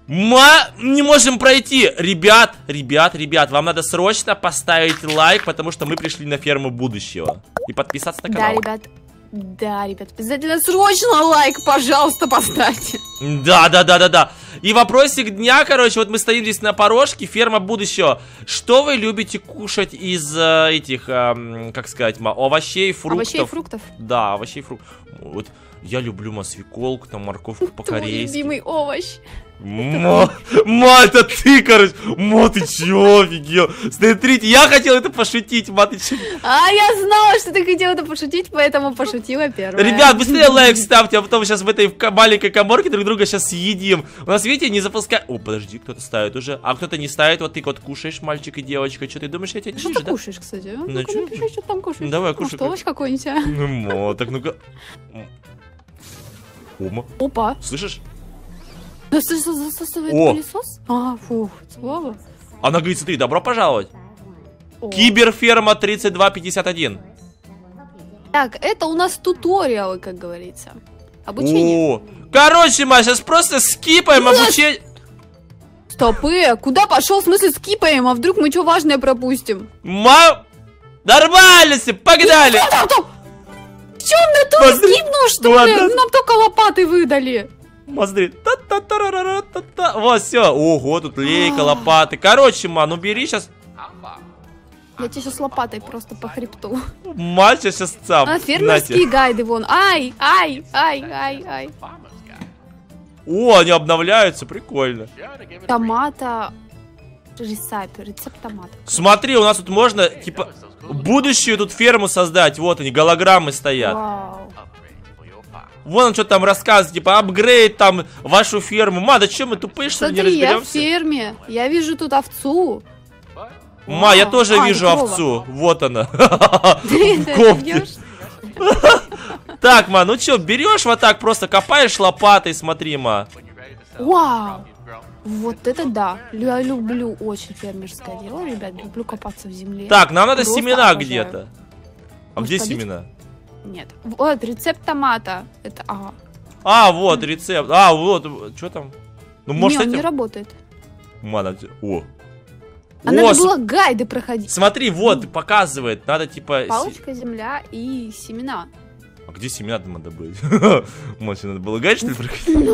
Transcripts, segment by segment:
Не можем пройти. Ребят, вам надо срочно поставить лайк, потому что мы пришли на ферму будущего. И подписаться на канал. Да, ребят, обязательно срочно лайк, пожалуйста, поставьте. Да. И вопросик дня, короче, вот мы стоим здесь на порожке, ферма будущего. Что вы любите кушать из этих, как сказать, овощей, фруктов? Овощей и фруктов? Да, овощей и фруктов. Вот я люблю свеколку, там морковку по-корейски. Твой любимый овощ. Это ты, короче. Ты чё, офигел? Смотрите, я хотел это пошутить, ты чё? Я знала, что ты хотел это пошутить, поэтому пошутила первая. Ребят, быстрее лайк ставьте, а потом сейчас в этой маленькой каморке друг друга сейчас съедим. У нас, видите, не запускай... О, подожди, кто-то ставит уже. А кто-то не ставит, вот ты вот кушаешь, мальчик и девочка. Что ты думаешь, я тебя не вижу, да? Что ты кушаешь, кстати? Ну-ка, напиши, что там кушаешь. Давай, кушай. Может, овощ какой-нибудь, а? Так, ну-ка. Опа. Слышишь? Засасывает пылесос? Фух, слава. Она говорит, смотри, добро пожаловать. Киберферма 3251. Так, это у нас туториалы, как говорится. Обучение. Короче, мы сейчас просто скипаем обучение. Стопы, куда пошел? В смысле скипаем? А вдруг мы что важное пропустим? Нормально все, погнали. Че, на то скипнул, что ли? Нам только лопаты выдали. Смотри. Вот, все. Ого, тут лейка, лопаты. Короче, бери сейчас. Я тебе сейчас лопатой просто по хребту. Мальчик сейчас сам. Фермерские гайды вон. Ай. Они обновляются, прикольно. Томата. Рецепт томата. Смотри, у нас тут можно, типа, будущую тут ферму создать. Вот они, голограммы стоят. Вау. Вон он что там рассказывает, типа, апгрейд там вашу ферму. Да что мы тупые, что ли, не разберемся? Я в ферме, я вижу тут овцу. Я тоже вижу овцу. Вот она. Так, ну что, берешь вот так, просто копаешь лопатой, смотри, Вау. Вот это да. Я люблю очень фермерское дело, ребят. Люблю копаться в земле. Так, нам надо семена где-то. А где семена? Нет. Вот, рецепт томата. Это, вот рецепт. Вот, что там? Ну, может, он не работает. Надо было гайды проходить. Смотри, вот, показывает. Надо, типа... Палочка, земля и семена. А где семена надо быть? Может, надо было гайд, что ли, проходить?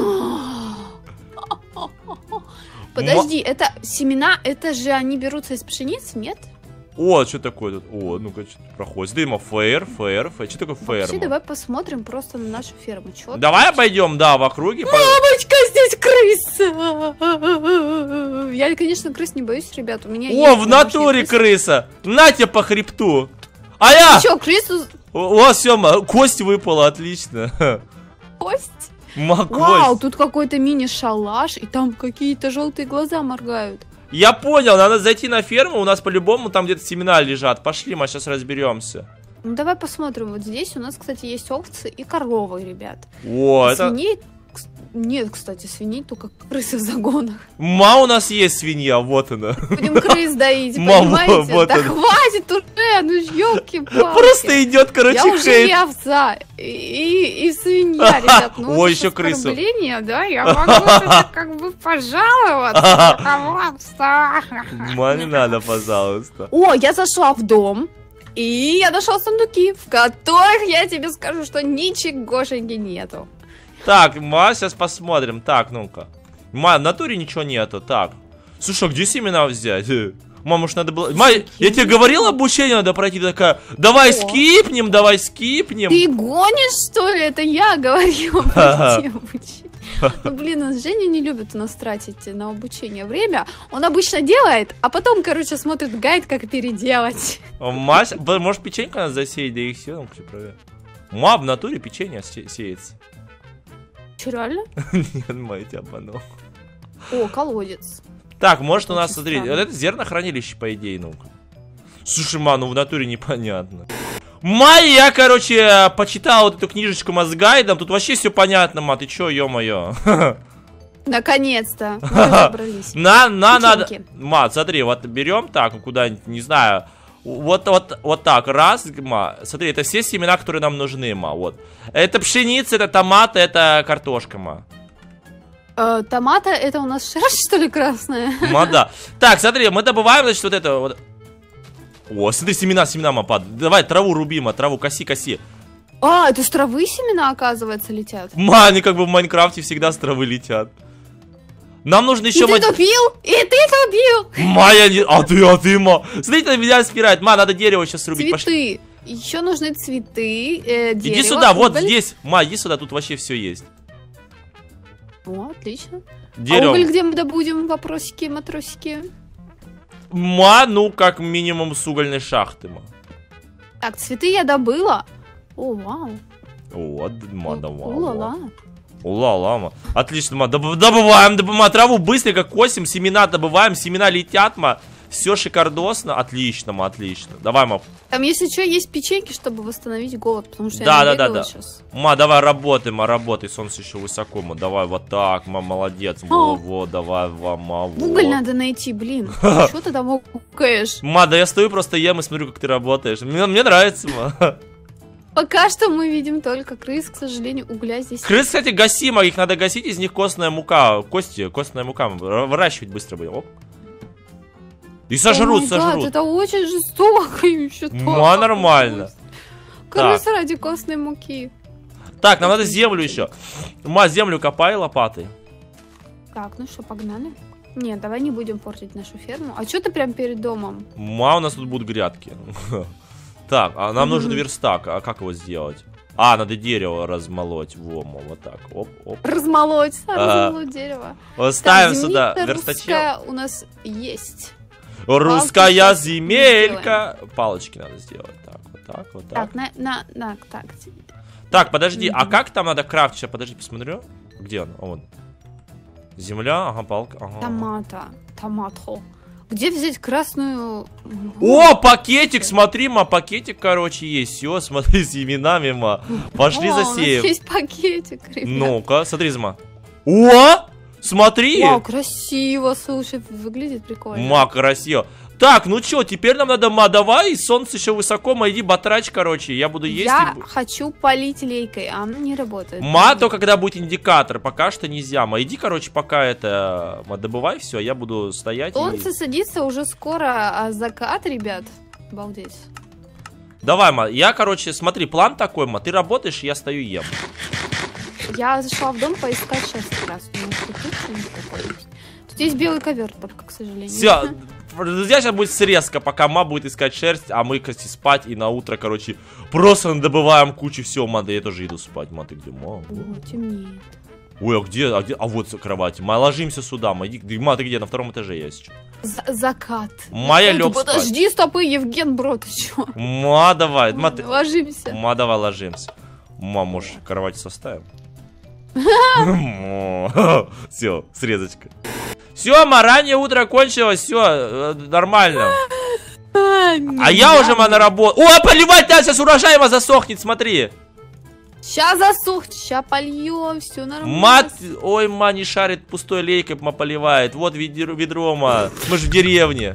Подожди, это семена, это же они берутся из пшеницы, нет? Что такое тут? Ну-ка, что проходит. Дыма, фейр. Что такое фейр? Вообще, давай посмотрим просто на нашу ферму. Давай обойдем, в округе. Мамочка, здесь крыса! Я, конечно, крыс не боюсь, ребят. У меня есть в натуре крыса! На тебе по хребту! Ты что, крысу... Сема, кость выпала, отлично. Кость? Вау, тут какой-то мини-шалаш, и там какие-то желтые глаза моргают. Я понял, надо зайти на ферму, у нас по-любому там где-то семена лежат. Пошли, мы сейчас разберемся. Ну давай посмотрим, вот здесь у нас, кстати, есть овцы и коровы, ребят. Свиней... Нет, кстати, свиней только крысы в загонах. У нас есть свинья, вот она. Будем крыс доить, понимаете? Вот хватит уже, ну ёлки-палки. Просто идет, короче, я уже и овца, и свинья, ребят. Еще крыса. Да, я могу как бы пожаловаться. Не надо, пожалуйста. Я зашла в дом. И я нашла сундуки, в которых я тебе скажу, что ничегошеньки нету. Так, сейчас посмотрим. Так, ну-ка. В натуре ничего нету. Так. Слушай, а где семена взять? Уж надо было... Я тебе говорил, обучение надо пройти. Такая, давай скипнем. Ты гонишь, что ли? Это я говорила пройти обучение. Ну, блин, Женя не любит у нас тратить на обучение время. Он обычно делает, а потом, короче, смотрит гайд, как переделать. Может, печеньку надо засеять, да и все. В натуре печенье сеется. Че, реально? Нет, я тебя обманул. Колодец. Так, может у нас, смотри, вот это зернохранилище, по идее, ну-ка. Слушай, в натуре непонятно. Я, короче, почитал вот эту книжечку с гайдом. Тут вообще все понятно, ты чё, ё-моё. Наконец-то. Мы разобрались. Надо. Смотри, вот берем так, куда-нибудь, не знаю. Вот так, раз, смотри, это все семена, которые нам нужны, вот. Это пшеница, это томаты, это картошка, Томата это у нас шерсть, что ли, красная? Да. Так, смотри, мы добываем, значит, вот это вот. О, смотри, семена, мапа. Давай, траву рубим, траву коси. А, это с травы семена, оказывается, летят. Они как бы в Майнкрафте всегда с травы летят. Нам нужно еще... И ты тупил! А ты, ма. Смотрите, меня спирает. Надо дерево сейчас рубить. Цветы. Еще нужны цветы, дерево. Иди сюда, вот здесь. Иди сюда, тут вообще все есть. О, отлично. Дерево. А уголь где мы добудем? Вопросики, матросики. Ну, как минимум с угольной шахты, Так, цветы я добыла. О, вау. Давай. Ула-ла. Отлично, добываем, траву быстренько косим, семена добываем, семена летят, все шикардосно, отлично, отлично. Давай, Там, если что, есть печеньки, чтобы восстановить голод, потому что да. Сейчас. Давай, работай, солнце еще высоко, давай, вот так, молодец, вот, давай, Уголь надо найти, блин, что ты там укаешь? Да я стою, просто ем и смотрю, как ты работаешь, мне нравится, Пока что мы видим только крыс, к сожалению, угля здесь. Крыс, кстати, гасимо, их надо гасить, из них костная мука, костная мука, выращивать быстро будем, оп. И сожрут. Это очень жестоко еще. Нормально. Крыс ради костной муки. Так, нам надо землю еще. Землю копай лопатой. Так, ну что, погнали? Нет, давай не будем портить нашу ферму. А что ты прям перед домом? У нас тут будут грядки. Так, а нам нужен верстак. А как его сделать? Надо дерево размолоть. Вот так. Оп. Размолоть дерево. Ставим сюда верстачок. У нас есть. Русская земелька. Палочки надо сделать. Так, вот так. Так, подожди, а как там надо крафтить? Сейчас, подожди, посмотрю. Где он? Вон. Земля, палка. Томато. Где взять красную... О, пакетик, смотри, пакетик, короче, есть. Все, смотри, с именами, Пошли засеем. У нас есть пакетик, ребят. Ну-ка, смотри, О! Смотри! Вау, красиво, слушай, выглядит прикольно. Красиво. Так, ну чё, теперь нам надо, давай, солнце еще высоко, иди батрач, короче, я буду есть. Я хочу полить лейкой, а она не работает. Только когда будет индикатор, пока что нельзя. Иди, короче, пока это, добывай все, я буду стоять. Солнце садится уже скоро, а закат, ребят, обалдеть. Давай, я, короче, смотри, план такой, ты работаешь, я стою ем. Я зашла в дом поискать шерсть красную. Тут есть белый ковер, только, к сожалению. Все, друзья, сейчас будет срезка, пока будет искать шерсть, а мы, кстати, спать, и на утро, короче, просто добываем кучу всего, да я тоже иду спать, ты где, темнеет. Ой, а где, вот кровать, ложимся сюда, ты где, на втором этаже я сейчас. Закат. Моя лег спать. Подожди, стопы, Евген, бро, ты чё? Давай, ложимся. Давай, ложимся. Может, кровать составим? Все, срезочка. Все, раннее утро кончилось, все, нормально. А я уже, на работу. О, поливать надо, сейчас урожай засохнет, смотри. Сейчас засохнет, сейчас польем, все нормально. Ой, не шарит, пустой лейкой поливает. Вот ведро, мы же в деревне.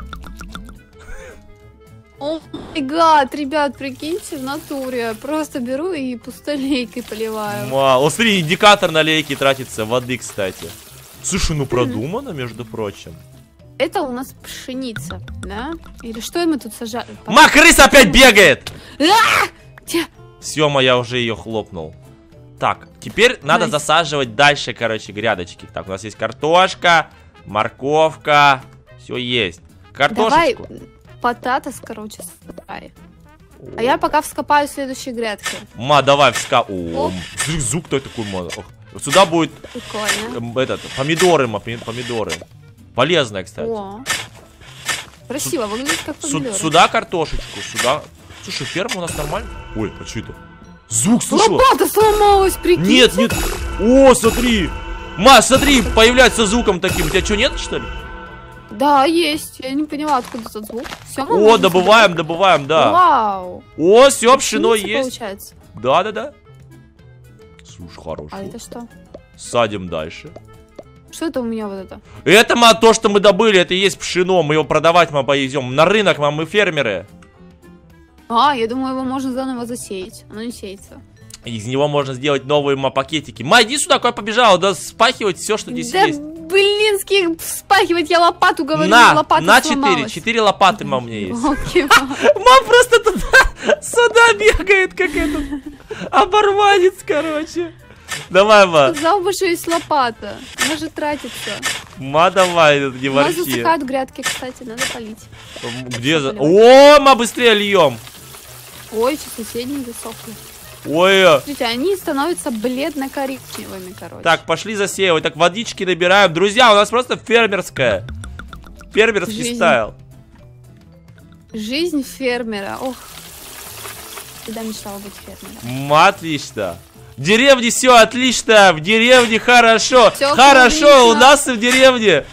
О май гад, ребят, прикиньте, в натуре. Просто беру и пустой лейкой поливаю. Смотри, индикатор на лейке тратится, воды, кстати. Слушай, продумано, между прочим. Это у нас пшеница, да? Или что мы тут сажали? Крыса опять бегает! Все, я уже ее хлопнул. Так, теперь надо засаживать дальше, короче, грядочки. Так, у нас есть картошка, морковка, все есть. Картошечку. Давай потатос, короче, собирай. А я пока вскопаю следующие грядки. Давай вскопаю. Звук такой, Сюда будет помидоры, помидоры. Полезная, кстати. Красиво, выглядит как помидоры. Сюда картошечку, сюда. Слушай, ферма у нас нормально. Ой, а что это? Звук слышала? Лопата сломалась, прикиньте. Нет. О, смотри. Смотри, появляется звуком таким. У тебя что, нет, что ли? Да, есть. Я не поняла, откуда этот звук. Всё, добываем, да. Вау. О, все, пшено есть. Получается. Да. Слушай, хорошо. А это что? Садим дальше. Что это у меня вот это? Это, то, что мы добыли, это и есть пшено. Мы его продавать, повезем. На рынок, мы фермеры. Я думаю, его можно заново засеять. Оно не сеется. Из него можно сделать новые пакетики. Ма, иди сюда, куда побежал, да спахивать все, что здесь Да есть. блинских спахивать, я лопату говорю, лопата на сломалась. 4 лопаты, мам, у меня есть. Окей, Мам просто сюда бегает, как этот оборванец, короче. Давай, ма. сказал бы, что есть лопата. Она же тратится. Ма, давай, не У нас ворчи. засыхают грядки, кстати, надо полить. Где за... Поливать. О, ма, быстрее льем. Ой, что соседние засохли. Ой. Смотрите, они становятся бледно-коричневыми, короче. Так, пошли засеивать. Так, водички набираем. Друзья, у нас просто фермерская. Фермерский Жизнь. стайл. Жизнь фермера. Ох, всегда мечтала быть фермером. Отлично. В деревне все отлично. В деревне хорошо. Всё Хорошо, клубнично. у нас и в деревне.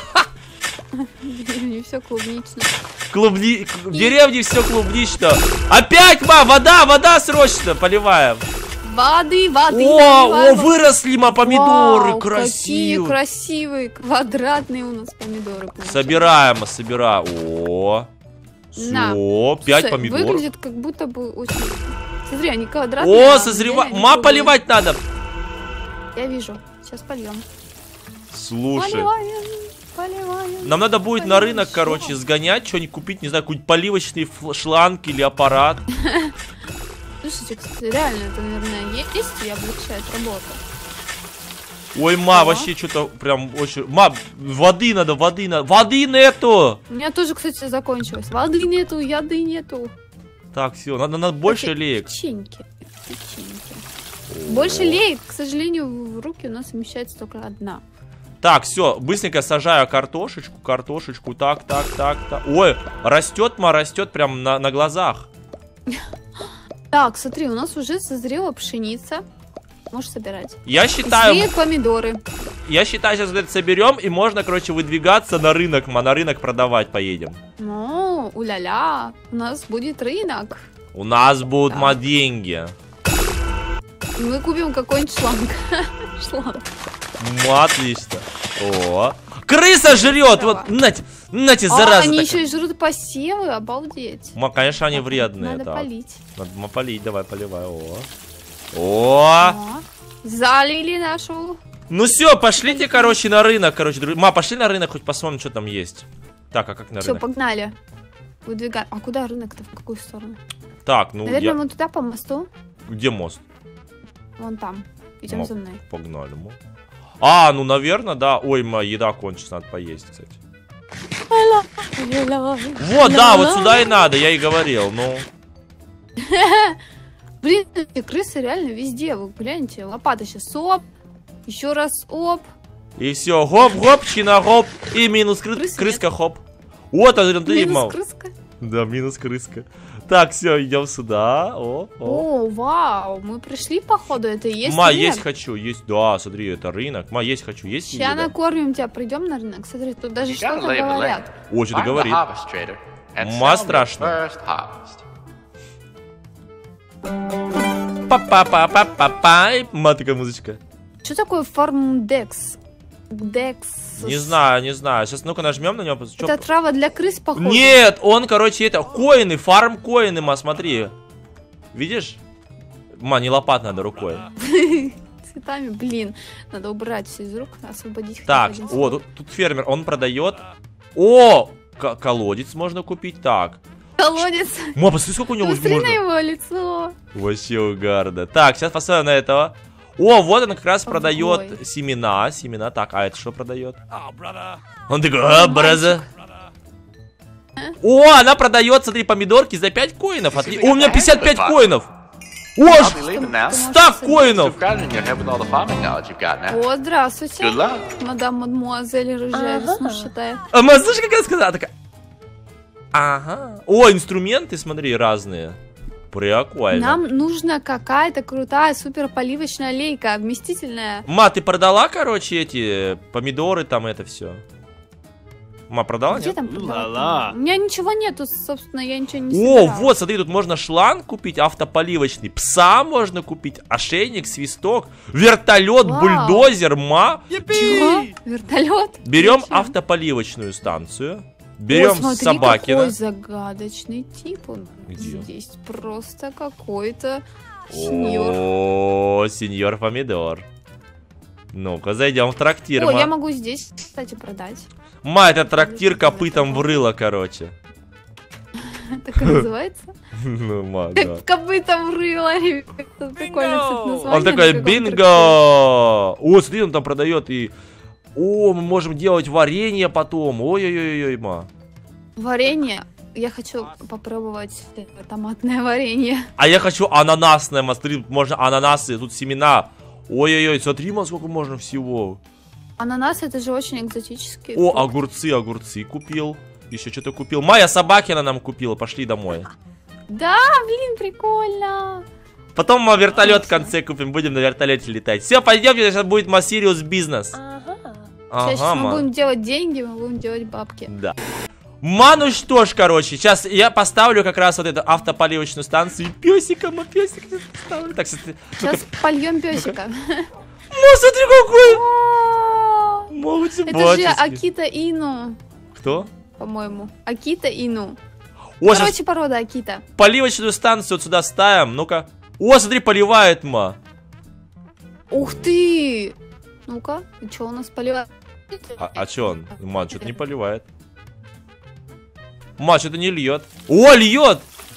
В деревне все клубнично. В деревне все клубнично. Опять, ма, вода срочно поливаем. Воды. О, выросли, ма, помидоры. Вау, какие Красивые. красивые, квадратные у нас помидоры. получаются. Собираем. О. На. Все, 5 Слушай, помидоров. выглядит как будто бы очень... Смотри, они квадратные. О, а созревает. на деле они Ма, круглые. поливать надо. Я вижу. Сейчас польем. Слушай. Поливаем. Нам надо будет на рынок, короче, сгонять, что-нибудь купить, не знаю, какой-нибудь поливочный шланг или аппарат. Слушайте, кстати, реально, это, наверное, есть и облегчает работу. Ой, ма, Ага. вообще что-то прям очень... Ма, воды надо. Воды нету! У меня тоже, кстати, закончилось. Воды нету, яды нету. Так, все, надо больше Кстати, леек. Печеньки. Больше леек, к сожалению, в руки у нас вмещается только одна. Так, все, быстренько сажаю картошечку, так. Ой, растет, ма, растет прям на глазах. Так, смотри, у нас уже созрела пшеница. Можешь собирать. Я И считаю, зреют помидоры. сейчас вот это соберем, и можно, короче, выдвигаться на рынок, ма, на рынок продавать поедем. Ну, уля-ля, у нас будет рынок. У нас будут, Да. ма, деньги. Мы купим какой-нибудь шланг. Шланг. Отлично. О, крыса жрет! Вот, нате, зараза они такая. еще и жрут посевы, обалдеть. Конечно, они вредные. Надо так. полить. Надо полить, давай, поливай. О. О, залили нашу. Ну все, пошлите, короче, на рынок, Ма, пошли на рынок, хоть посмотрим, что там есть. Так, а как на Все, рынок? погнали. Выдвигаем. А куда рынок-то? В какую сторону? Так, ну Наверное, вон туда по мосту. Где мост? Вон там. Идем Ма, за мной. Погнали, ма. А, ну, наверное, да. Ой, моя еда кончится, надо поесть, кстати. Вот, да, вот сюда и надо, я и говорил, ну. Блин, эти крысы реально везде. Вы гляньте, лопата сейчас оп. Еще раз оп. И все, хоп, чина, хоп. И минус Крысы крыска, хоп. Вот, а ты, Минус мал. крыска. Да, минус крыска. Так, все, идем сюда. О. О, вау, мы пришли, походу, это и есть Ма, рынок. есть хочу, есть. Да, смотри, это рынок. Ма, есть хочу, есть. Сейчас еда? накормим тебя, придем на рынок. Смотри, тут даже You gotta что-то lay the говорят. land. О, что-то Find the говорит. harvest trader and Ма, sell me страшно. first harvest. Па-па-па-па-па-пай. Ма, такая музычка. Что такое фармдекс? Декс. Не знаю. Сейчас, ну-ка, нажмем на него. Это трава для крыс, походу. Нет, он, короче, это коины, фарм-коины, ма, смотри. Видишь? Ма, не лопат надо, рукой. Цветами, блин. Надо убрать все из рук, освободить. хотя бы Так, один о, слой. тут фермер, он продает. О, колодец можно купить, так. Колодец. Ма, посмотри, сколько у него Посмотри на можно. его лицо. Вообще угарно. Так, сейчас посмотрим на этого. О, вот он как раз Ой. продает семена. Так, а это что продает? Он такой, браза. О, она продает, смотри, помидорки за 5 коинов. О, у меня 55 коинов. О, I'll be leaving now. 100 коинов. You've got it in your head with all the farming knowledge you've got now. О, здравствуйте. Good luck. Мадам, мадмуазель, рыжая, весну считает. А, ма, слышишь, как она сказала? Такая. Ага. О, инструменты, смотри, разные. Прикольно. Нам нужна какая-то крутая супер поливочная лейка, вместительная. Ма, ты продала, короче, эти помидоры, там это все? Ма, продала, Где нет? там продавать? Ла-ла. У меня ничего нету, собственно, я ничего не О, собирала. вот, смотри, тут можно шланг купить автополивочный, пса можно купить, ошейник, свисток, вертолет, Вау. бульдозер, ма. Чего? Вертолет? Берем Зачем? автополивочную станцию, Ой, берем смотри, Собакина. какой загадочный тип он. Где? Здесь просто какой-то Сеньор. О, сеньор помидор. Ну-ка, зайдем в трактир, О, ма. я могу здесь, кстати, продать. Ма, это трактир копытом в рыло, короче. Так и называется? Ну, ма, да. Как копытом рыло. Это прикольно, кстати, название. Он такой, на каком-то бинго! О, смотри, он там продает и... О, мы можем делать варенье потом. Ой-ой-ой, ма. Варенье. Я хочу попробовать томатное варенье. А я хочу ананасное, ма. Смотри, можно ананасы, тут семена. Ой-ой-ой, смотри, ма, сколько можно всего. Ананас это же очень экзотический. О, фрукт. огурцы купил. Еще что-то купил. Майя Собакина нам купила, пошли домой. Да, блин, прикольно. Потом мы вертолет в конце купим, будем на вертолете летать. Все, пойдемте, сейчас будет Serious бизнес. Сейчас мы будем делать деньги, мы будем делать бабки. Да. Ну что ж, короче, сейчас я поставлю как раз вот эту автополивочную станцию. Песика, песик поставлю. Так, сейчас польем песика. Смотри, какой! Это же Акита Ину. Кто? По-моему. Акита Ину. О, короче, порода Акита. Поливочную станцию вот сюда ставим. Ну-ка. О, смотри, поливает, ма. Ух ты! Ну-ка, и что у нас поливает? А что он? Ма, что-то не поливает. Ма, что-то не льет. О, льет!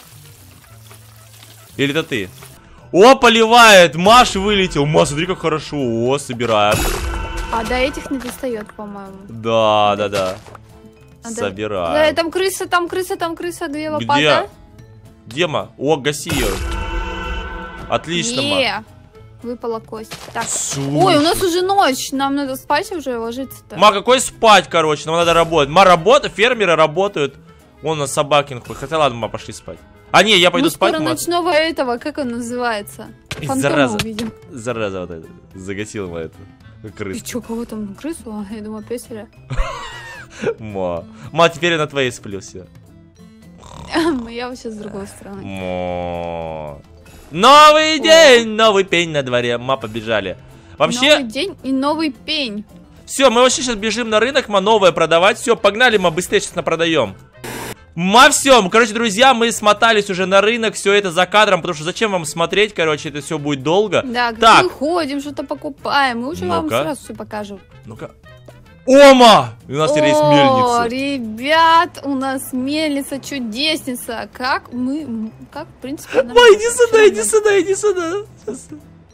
Или это ты? О, поливает! Маш вылетел. Ма, смотри, как хорошо. О, собираем. А до этих не достает, по-моему. Да. Собираем. Да, там крыса, где лопата? Где, ма? О, гаси ее. Отлично, ма. Выпала кость. Так. Слушай. Ой, у нас уже ночь. Нам надо спать уже, ложиться-то. Ма, какой спать, короче? Нам надо работать. Ма, работа, фермеры работают. Вон на Собакин. Хотя ладно, ма, пошли спать. А не, я пойду спать, скоро ма. ночного этого, как он называется? Зараза. Увидим. Зараза вот это. Загасила ма эту крысу. Ты чё, кого там крысу? А, я думаю, песеля. Ма, теперь я на твоей сплю, все. Я вообще с другой стороны. Ма. Новый день, новый пень на дворе. Ма, побежали. Вообще... Новый день и новый пень. Все, мы вообще сейчас бежим на рынок, ма, новое продавать. Все, погнали, ма, быстрее сейчас напродаем. Ма, все, короче, друзья, мы смотались уже на рынок, все это за кадром, потому что зачем вам смотреть, короче, это все будет долго. Да, так. Мы ходим, что-то покупаем, мы уже вам сразу все покажем. Ну-ка. Ома! У нас теперь есть мельница. О, ребят, у нас мельница чудесница. Как, в принципе... Ма, иди сюда. Сейчас.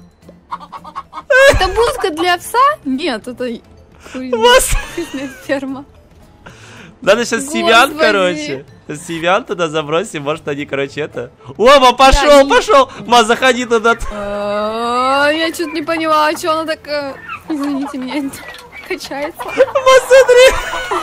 Это будка для овса? Нет, это куриная ферма. Надо сейчас семян, короче. Семян туда забросим, может они, короче, это... Ома, пошел! Ма, заходи туда. Я что-то не поняла, что она так... Извините меня, качается. Ма, смотри!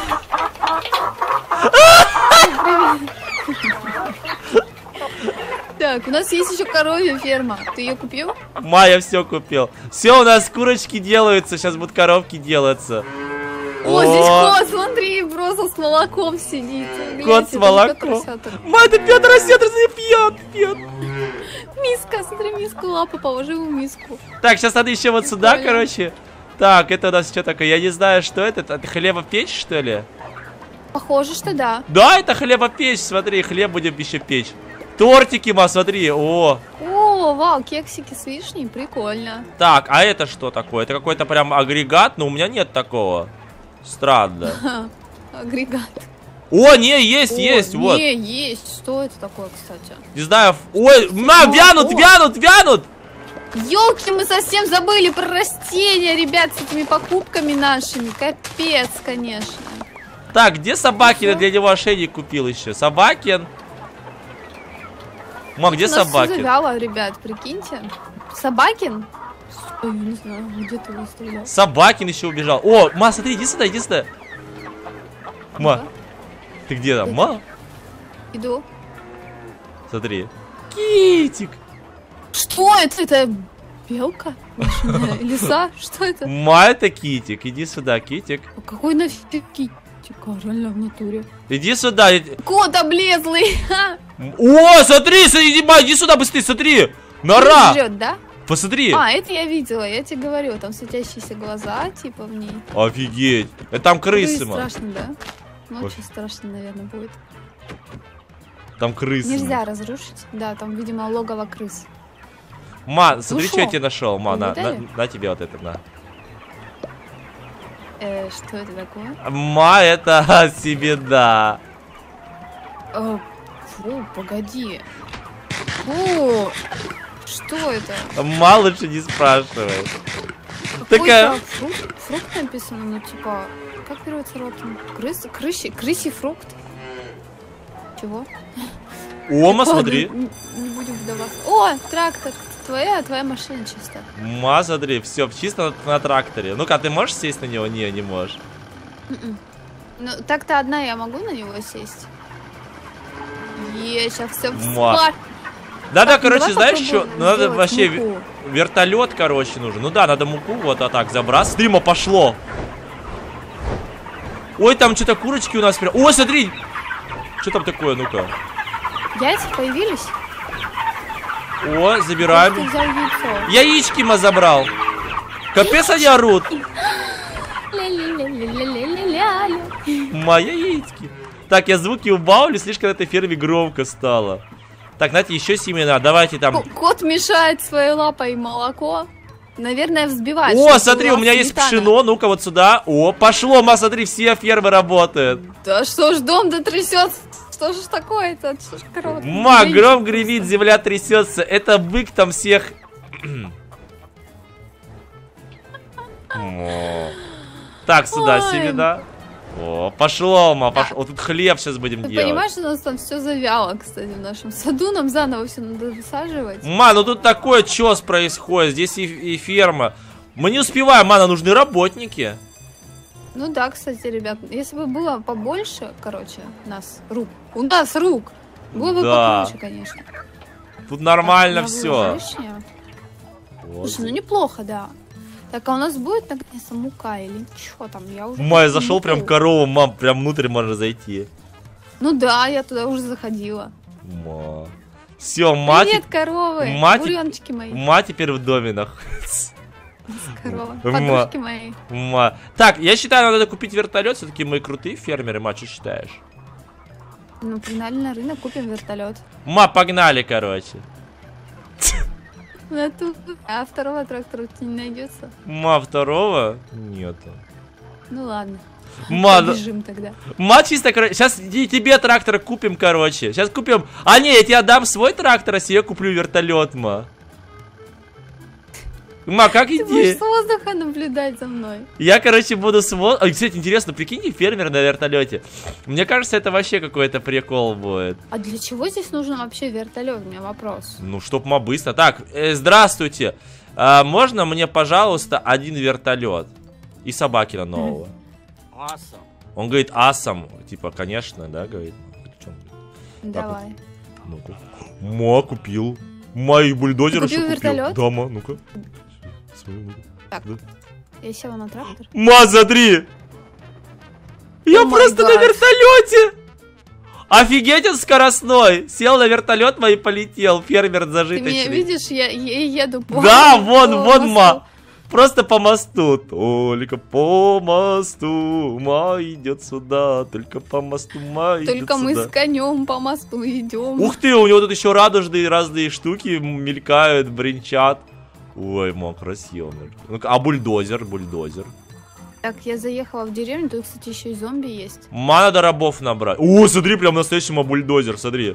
Так, у нас есть еще коровья ферма. Ты ее купил? Ма, я все купил. Все, у нас курочки делаются, сейчас будут коровки делаться. О, здесь кот, смотри, просто с молоком сидит. Кот с молоком. Ма, это Петр Осетров, пьет. Миска, смотри, миску, лапу положи в миску. Так, сейчас надо еще вот сюда, короче. Так, это у нас что такое? Я не знаю, что это. Это хлебопечь, что ли? Похоже, что да. Да, это хлебопечь, смотри, хлеб будем еще печь. Тортики, ма, смотри, о. О, вау, кексики с вишней, прикольно. Так, а это что такое? Это какой-то прям агрегат, но у меня нет такого. Странно. Агрегат. О, не, есть, вот. Не, есть. Что это такое, кстати? Не знаю. Ой, ма, вянут. Ёлки, мы совсем забыли про растения, ребят, с этими покупками нашими. Капец, конечно. Так, где Собакин? Я для него ошейник купил еще. Собакин. Ма, где Собакин? Завяло, ребят, прикиньте. Собакин? Ой, не знаю, где ты его стрелял. Собакин еще убежал. О, ма, смотри, иди сюда. Ма, ты где там? Ма? Иду. Смотри. Китик. Что это? Это белка? Лиса? Что это? Ма, это Китик. Иди сюда, Китик. Какой нафиг Китик? Реально в натуре. Иди сюда. Кот облезлый. О, смотри, иди сюда быстрее, смотри. Нора. Жрет, да? Посмотри. А, это я видела, я тебе говорю, там светящиеся глаза, типа в ней. Офигеть. Это там крысы, ма. Страшно, да? Ну, очень страшно, наверное, будет. Там крысы. Нельзя разрушить. Да, там, видимо, логово крыс. Ма, смотри, Ну что я шо? тебе нашел. Ма, на Увидали? тебе вот это, на. Что это такое? Ма, это себе, Фу, погоди. Фу, что это? Ма, лучше не спрашивай. Какой-то Такая... фрукт написано, ну типа, как переводится ротом? Крысий фрукт? Чего? Ома, Ладно, смотри. Не будем вдаваться. О, трактор. Твоя машина чисто. Ма, смотри, все, чисто на тракторе. Ну-ка, ты можешь сесть на него? Не можешь. Ну, так-то одна я могу на него сесть. Сейчас все Ма. Да, короче, знаешь что? попробуем Надо сделать вообще муку. вертолет, короче, нужен. Ну да, надо муку вот так забрать. Стрима пошло. Ой, там что-то курочки у нас прям. О, смотри! Что там такое, ну-ка? Яйца появились? О, забираем. Ты взял яйцо. Яички мы забрал. Капец, они орут. Ля-ля-ля-ля-ля-ля-ля-ля. Мои яички. Так, я звуки убавлю, слишком на этой ферме громко стало. Так, знаете, еще семена. Давайте там. Кот мешает своей лапой молоко. Наверное, взбивает. О, чтобы смотри, была у меня есть сметана. пшено. Ну-ка, вот сюда. О, пошло, ма, смотри, все фермы работают. Да что ж, дом-то трясется. Что ж такое-то? Что ж корова? Ма, гром гремит, земля трясется. Это бык там всех. О. Так, сюда Ой. семена. О, пошло, ма, пошло. Вот тут хлеб сейчас будем Ты делать. понимаешь, что у нас там все завяло, кстати, в нашем саду. Нам заново все надо высаживать. Ма, ну тут такой чёс происходит. Здесь и ферма. Мы не успеваем, ма, нам нужны работники. Ну да, кстати, ребят, если бы было побольше, короче, у нас рук, было бы Да. покруче, конечно. Тут нормально Так, все. надо лишнее. Слушай, ну неплохо, да. Так, а у нас будет наконец-то мука или что там? Я уже Ма, я хочу зашел муку. прям в корову, мам, прям внутрь можно зайти. Ну да, я туда уже заходила. Ма. Все, ма, Привет, коровы, мать- буреночки мои, ма теперь в доме находится. коровы, Ма. подружки мои. Ма. Так, я считаю, надо купить вертолет. Все-таки мы крутые фермеры, ма, что считаешь? Ну, погнали на рынок, купим вертолет. Ма, погнали, короче. А второго трактора у тебя не найдется? Ма, второго? Нету. Ну ладно. Ма, Побежим тогда. ма, чисто, короче, сейчас тебе трактор купим, короче. Сейчас купим. А, не, я тебе отдам свой трактор, а себе куплю вертолет, ма. Ма, как Ты будешь идея? с воздуха наблюдать за мной. Я, короче, буду кстати, интересно, прикиньте, фермер на вертолете. Мне кажется, это вообще какой-то прикол будет. А для чего здесь нужен вообще вертолет? У меня вопрос. Ну, чтоб ма быстро. Так, здравствуйте. Можно мне, пожалуйста, один вертолет? И собакина нового. Awesome. Он говорит, асам. Типа, конечно, да, говорит. Что он говорит? Давай. Ну-ка. Ма, купил. Мои бульдозеры Ты купил что купил? вертолет? Да, ма, ну-ка. Так, Да. я села на трактор. Ма, смотри! Я О май просто на гад. вертолете! Офигеть, он скоростной! Сел на вертолет и полетел. Фермер Ты зажиточный. меня видишь? Я еду по... Да, по вон, мосту. ма. Просто по мосту. Только по мосту. Ма идет сюда. Только по мосту ма идет Только мы сюда. с конем по мосту идем. Ух ты, у него тут еще радужные разные штуки мелькают, бренчат. Ой, ма, красиво. Ну-ка, а бульдозер? Так, я заехала в деревню, тут, кстати, еще и зомби есть. Ма, надо рабов набрать. О, смотри, прям настоящий ма бульдозер, смотри.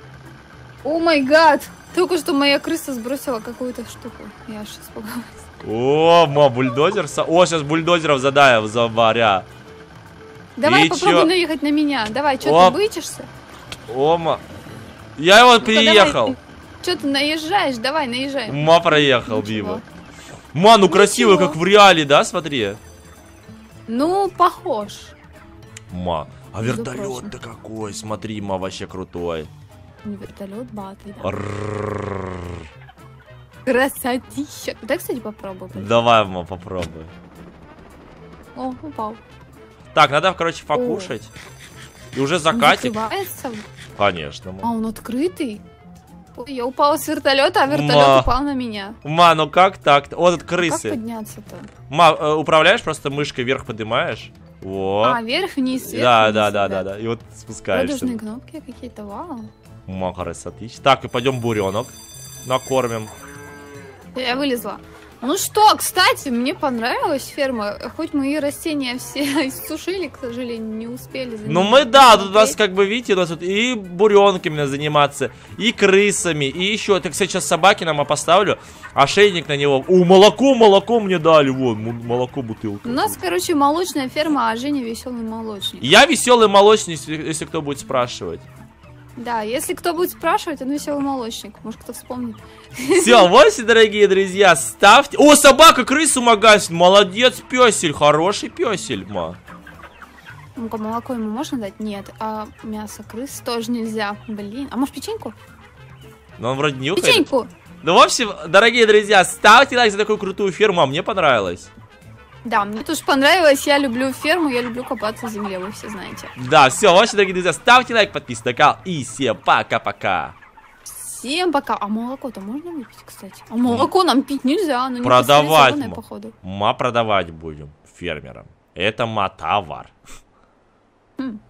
О май гад! Только что моя крыса сбросила какую-то штуку. Я аж испугалась. О, ма, бульдозер. О, сейчас бульдозеров задаем, заваря. Давай И попробуй чё? наехать на меня. Давай, что Оп. ты бычишься? О, ма. Я его приехал. Что ты наезжаешь? Давай, наезжай. Ма проехал Ничего. мимо. Ма, ну красиво, Ничего. как в реале, да, смотри. Ну, похож. Ма, а Между вертолет-то какой, смотри, ма, вообще крутой. Не вертолет, батый, да. Рррррр. Красотища. Дай, кстати, попробуй. Давай, ма, попробуй. О, упал. Так, надо, короче, покушать. И уже Он закатик. закрывается? Конечно, А, ма. он открытый? Ой, я упала с вертолета, а вертолет Ма. упал на меня. Ма, ну как так? О, тут Как крысы. подняться-то? Ма, управляешь, просто мышкой вверх поднимаешь. Во. А, вверх, вниз, вверх, Да, вниз, да, да, ребят. да, да. И вот спускаешься. Радужные кнопки какие-то, вау. Ма, красотища. Так, и пойдем буренок накормим. Я вылезла. Ну что, кстати, мне понравилась ферма. Хоть мои растения все иссушили, к сожалению, не успели. Ну мы, да, тут у нас как бы, видите, у нас тут и буренками надо заниматься, и крысами, и еще. Так, кстати, сейчас собаки нам поставлю, ошейник на него. О, молоко мне дали, вон, молоко бутылка. У нас, короче, молочная ферма, а Женя веселый молочник. Я веселый молочник, если кто будет спрашивать. Да, если кто будет спрашивать, он веселый молочник. Может, кто вспомнит. Все, вот, дорогие друзья, ставьте. О, собака крысу магазин. Молодец, песель. Хороший песель, ма. Ну-ка, молоко ему можно дать? Нет. А мясо крыс тоже нельзя. Блин. А может, печеньку? Но он вроде нюхает. Печеньку! Ну, в общем, дорогие друзья, ставьте лайк за такую крутую ферму. А мне понравилось. Да, мне тоже понравилось. Я люблю ферму, я люблю копаться в земле, вы все знаете. Да, все, ваши дорогие друзья, ставьте лайк, подписывайтесь на канал. И всем пока-пока. Всем пока. А молоко-то можно выпить, кстати? А молоко нам пить нельзя, оно не Продавать, пастеризованное, походу. продавать будем фермерам. Это товар.